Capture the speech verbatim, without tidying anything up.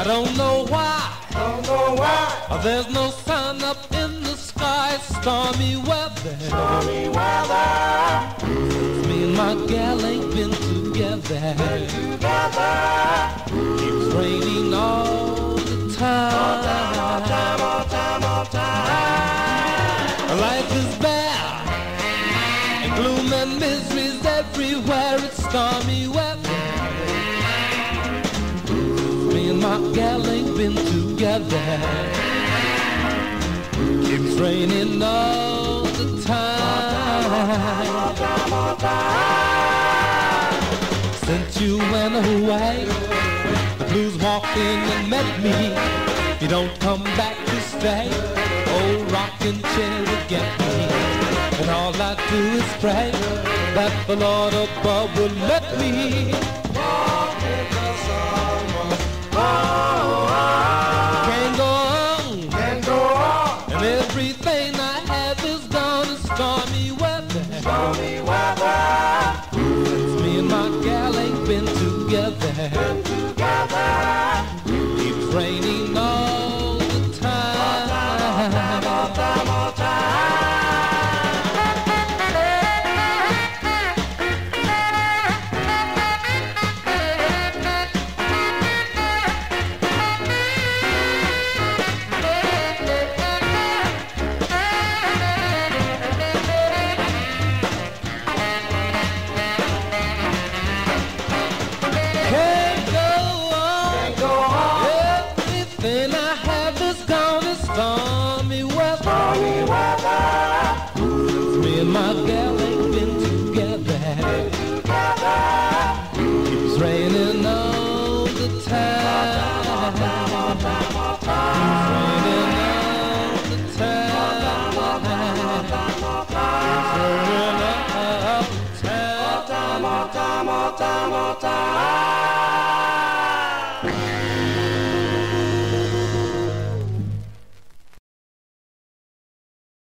don't know why, don't know why. there's no sun up in the sky. Stormy weather, Stormy weather. since me and my gal ain't been together. Been together. Keeps raining all the time. All time, all time, all time, all time. Life is bad, and gloom and misery's everywhere. It's stormy weather. Me and my gal ain't been together. Keeps raining all the time. All time, all time. Since you went away, the blues walked in and met me. You don't come back to stay. Old rocking chair will get me, and all I do is pray that the Lord above will let me Walk in the sun. Oh, oh, oh. Can't go on, Can't go on. and everything I have is gone. It's stormy weather. Stormy weather. Since me and my gal ain't been together. Been together. Keeps raining all the time. All time, all time, all time. Can't go on. Can't go on. Everything I have is gone. It's stormy weather. Stormy weather. Me and my gal ain't been together. Been together. Keeps raining all the time. All time, all time, all Keeps time. raining all the time. All time, all time, all Keeps time. raining all the time. All time, all time, all time, all time.